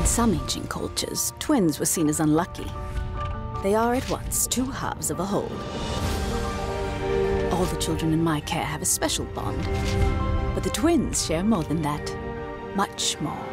some ancient cultures, twins were seen as unlucky. They are at once two halves of a whole. All the children in my care have a special bond. But the twins share more than that. Much more.